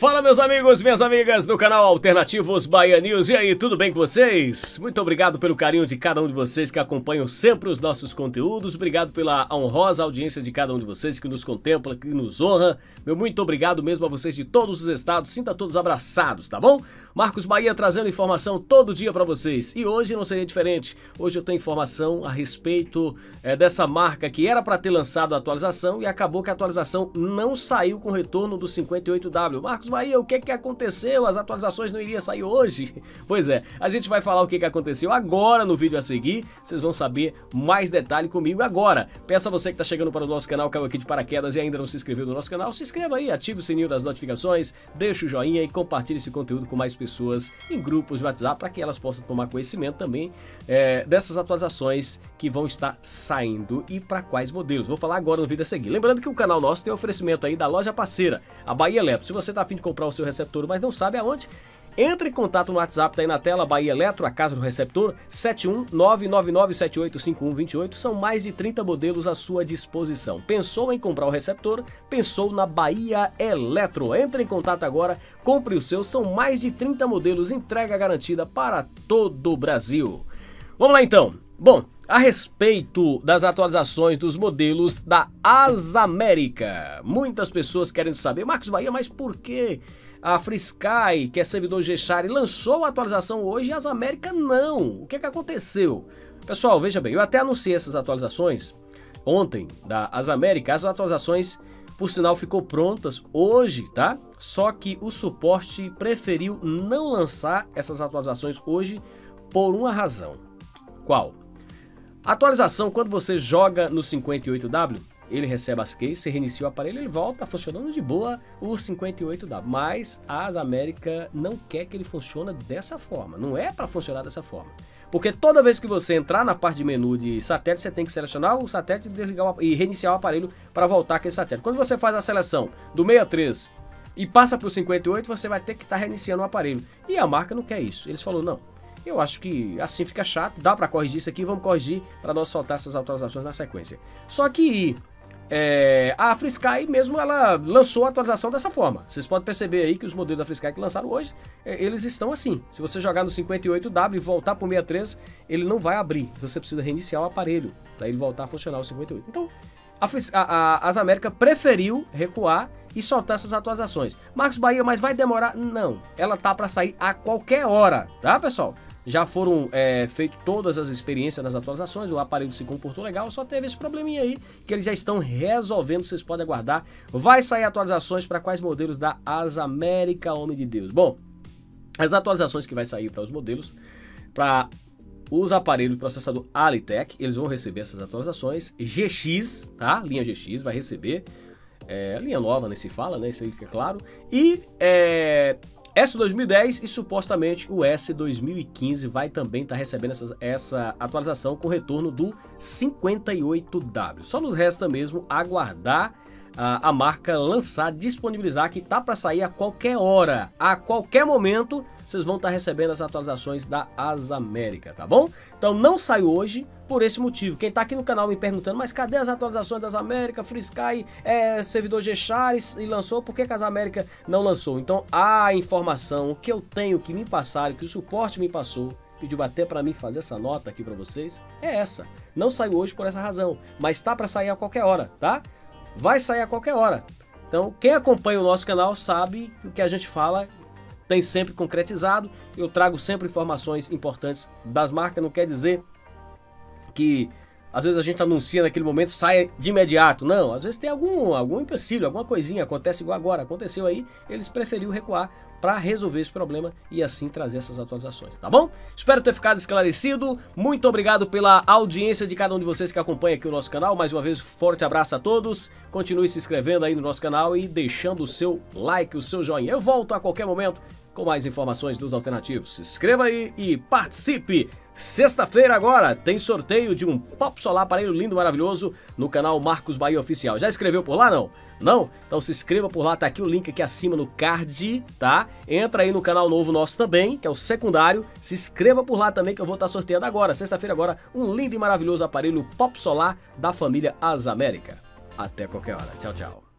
Fala, meus amigos, minhas amigas do canal Alternativos Bahia News. E aí, tudo bem com vocês? Muito obrigado pelo carinho de cada um de vocês que acompanham sempre os nossos conteúdos. Obrigado pela honrosa audiência de cada um de vocês que nos contempla, que nos honra. Meu muito obrigado mesmo a vocês de todos os estados. Sinta todos abraçados, tá bom? Marcos Bahia trazendo informação todo dia pra vocês. E hoje não seria diferente. Hoje eu tenho informação a respeito dessa marca que era pra ter lançado a atualização e acabou que a atualização não saiu com retorno do 58W. Marcos Bahia, o que aconteceu? As atualizações não iriam sair hoje? Pois é, a gente vai falar o que aconteceu agora no vídeo a seguir. Vocês vão saber mais detalhe comigo agora. Peço a você que está chegando para o nosso canal, caiu aqui de paraquedas e ainda não se inscreveu no nosso canal, se inscreva aí, ative o sininho das notificações, deixa o joinha e compartilhe esse conteúdo com mais pessoas em grupos de WhatsApp para que elas possam tomar conhecimento também dessas atualizações que vão estar saindo e para quais modelos. Vou falar agora no vídeo a seguir. Lembrando que o canal nosso tem oferecimento aí da loja parceira, a Bahia Eletro. Se você está a fim de comprar o seu receptor, mas não sabe aonde, entre em contato no WhatsApp, tá aí na tela, Bahia Eletro, a casa do receptor, 71999785128. São mais de 30 modelos à sua disposição. Pensou em comprar o receptor? Pensou na Bahia Eletro. Entre em contato agora, compre o seu, são mais de 30 modelos, entrega garantida para todo o Brasil. Vamos lá então. Bom, a respeito das atualizações dos modelos da Asamérica, muitas pessoas querem saber, Marcos Bahia, mas por que a FreeSky, que é servidor G-Share, lançou a atualização hoje e a Asamérica não? O que aconteceu? Pessoal, veja bem, eu até anunciei essas atualizações ontem da Asamérica, as atualizações, por sinal, ficou prontas hoje, tá? Só que o suporte preferiu não lançar essas atualizações hoje por uma razão. Qual? A atualização, quando você joga no 58W, ele recebe as keys, você reinicia o aparelho, ele volta funcionando de boa o 58W. Mas a Asamérica não quer que ele funcione dessa forma. Não é para funcionar dessa forma. Porque toda vez que você entrar na parte de menu de satélite, você tem que selecionar o satélite e reiniciar o aparelho para voltar aquele satélite. Quando você faz a seleção do 63 e passa para o 58, você vai ter que estar reiniciando o aparelho. E a marca não quer isso. Eles falaram, não. Eu acho que assim fica chato, dá para corrigir isso aqui, vamos corrigir para nós soltar essas atualizações na sequência. Só que a FreeSky mesmo, ela lançou a atualização dessa forma. Vocês podem perceber aí que os modelos da FreeSky que lançaram hoje, eles estão assim. Se você jogar no 58W e voltar para o 63, ele não vai abrir. Você precisa reiniciar o aparelho para ele voltar a funcionar o 58. Então, a Asamérica preferiu recuar e soltar essas atualizações. Marcos Bahia, mas vai demorar? Não, ela tá para sair a qualquer hora, tá, pessoal? Já foram feitas todas as experiências nas atualizações, o aparelho se comportou legal, só teve esse probleminha aí que eles já estão resolvendo, vocês podem aguardar. Vai sair atualizações para quais modelos da Asamérica, homem de Deus? Bom, as atualizações que vai sair para os modelos, para os aparelhos processador Alitec, eles vão receber essas atualizações. GX, tá? Linha GX vai receber, linha nova, nem se fala, né? Isso aí fica claro. E S2010 e supostamente o S2015 vai também estar recebendo essa atualização com retorno do 58W. Só nos resta mesmo aguardar a marca lançar, disponibilizar, que tá para sair a qualquer hora, a qualquer momento. Vocês vão estar recebendo as atualizações da Asamérica, tá bom? Então não saiu hoje por esse motivo. Quem tá aqui no canal me perguntando, mas cadê as atualizações das Asamérica? FreeSky servidor G-Share e lançou, por que a Asamérica não lançou? Então a informação que eu tenho que me passaram, que o suporte me passou, pediu até para mim fazer essa nota aqui para vocês, é essa. Não saiu hoje por essa razão, mas tá para sair a qualquer hora, tá? Vai sair a qualquer hora. Então quem acompanha o nosso canal sabe que o que a gente fala tem sempre concretizado. Eu trago sempre informações importantes das marcas, não quer dizer que às vezes a gente anuncia naquele momento, sai de imediato. Não, às vezes tem algum empecilho, alguma coisinha, acontece igual agora, aconteceu aí, eles preferiram recuar para resolver esse problema e assim trazer essas atualizações, tá bom? Espero ter ficado esclarecido. Muito obrigado pela audiência de cada um de vocês que acompanha aqui o nosso canal. Mais uma vez, forte abraço a todos. Continue se inscrevendo aí no nosso canal e deixando o seu like, o seu joinha. Eu volto a qualquer momento com mais informações dos alternativos. Se inscreva aí e participe! Sexta-feira agora tem sorteio de um Pop Solar, aparelho lindo, maravilhoso, no canal Marcos Bahia Oficial. Já escreveu por lá, não? Não? Então se inscreva por lá, tá aqui o link aqui acima no card, tá? Entra aí no canal novo nosso também, que é o secundário. Se inscreva por lá também, que eu vou estar sorteando agora, sexta-feira agora, um lindo e maravilhoso aparelho Pop Solar da família Asamérica. Até qualquer hora. Tchau, tchau.